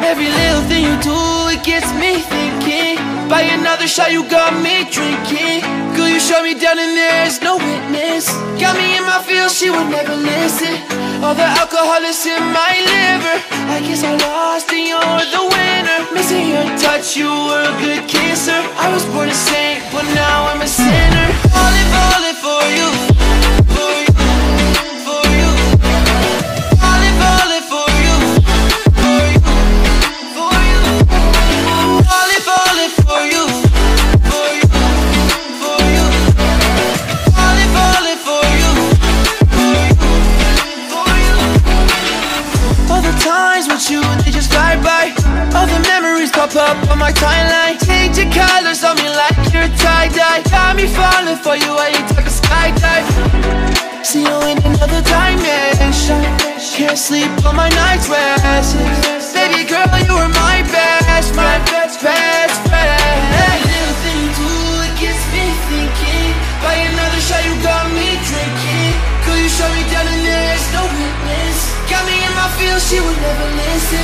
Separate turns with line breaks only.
Every little thing you do, it gets me thinking. By another shot, you got me drinking. Girl, you shut me down and there's no witness. Got me in my feels, she would never listen. All the alcohol is in my liver. I guess I lost and you're the winner. Missing your touch, you were a good kisser. I was born a saint, but now I'm a sinner. Falling for you, for you, for you. Falling for you, for you, for you. Falling for you, for you, for you. Falling for you, for you, for you. All the times with you, they just fly by. All the memories pop up on my timeline. Change your colors on me like you're tie-dye. Got me falling for you while you take a skydive. See you in another dimension. Can't sleep on my night's rest. Baby girl, you were my best friend, best friend. Every little thing you do, it gets me thinking. By another shot, you got me drinking. Girl, you shut me down and there's no witness. Got me in my feels, she would never listen.